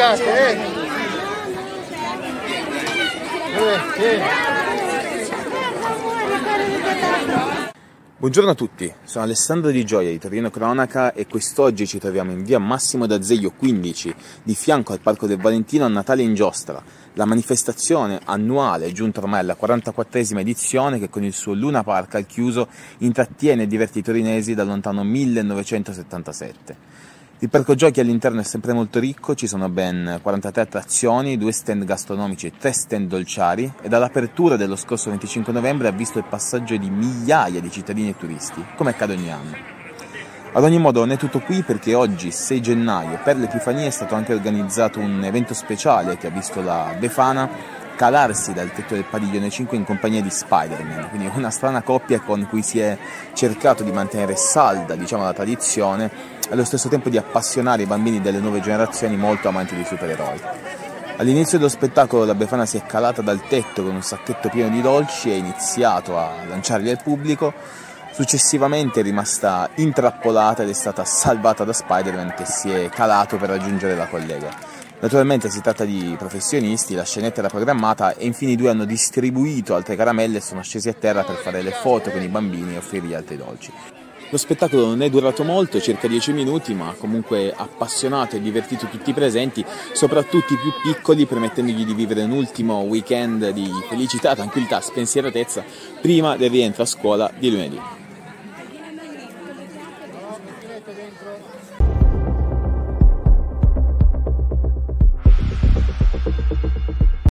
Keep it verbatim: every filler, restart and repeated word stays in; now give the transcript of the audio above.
giocate, eh! eh, eh. Buongiorno a tutti, sono Alessandro Di Gioia di Torino Cronaca e quest'oggi ci troviamo in via Massimo d'Azeglio quindici, di fianco al Parco del Valentino a Natale in Giostra, la manifestazione annuale giunta ormai alla quarantaquattresima edizione che con il suo Luna Park al chiuso intrattiene e diverte i torinesi dal lontano millenovecentosettantasette. Il parco giochi all'interno è sempre molto ricco, ci sono ben quarantatré attrazioni, due stand gastronomici e tre stand dolciari e dall'apertura dello scorso venticinque novembre ha visto il passaggio di migliaia di cittadini e turisti, come accade ogni anno. Ad ogni modo non è tutto qui perché oggi, sei gennaio, per l'Epifania è stato anche organizzato un evento speciale che ha visto la Befana calarsi dal tetto del padiglione cinque in compagnia di Spider-Man, quindi una strana coppia con cui si è cercato di mantenere salda, diciamo, la tradizione e allo stesso tempo di appassionare i bambini delle nuove generazioni molto amanti di supereroi. All'inizio dello spettacolo la Befana si è calata dal tetto con un sacchetto pieno di dolci e ha iniziato a lanciarli al pubblico. Successivamente è rimasta intrappolata ed è stata salvata da Spider-Man che si è calato per raggiungere la collega. Naturalmente si tratta di professionisti, la scenetta era programmata e infine i due hanno distribuito altre caramelle e sono scesi a terra per fare le foto con i bambini e offrirgli altri dolci. Lo spettacolo non è durato molto, circa dieci minuti, ma comunque ha appassionato e divertito tutti i presenti, soprattutto i più piccoli, permettendogli di vivere un ultimo weekend di felicità, tranquillità, spensieratezza prima del rientro a scuola di lunedì.